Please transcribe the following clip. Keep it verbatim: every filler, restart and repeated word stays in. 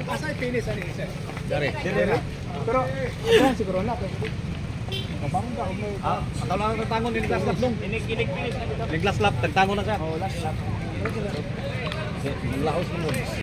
Asa finish ani isa? Dari. Dire. Pero ano siguro na. Kabangon ka og Ah, ataw lang nagtangon din glass lap dong. inig-inig finish na dito. Ni glass lap, nagtangon na siya. Oh, last lap. Laos mo.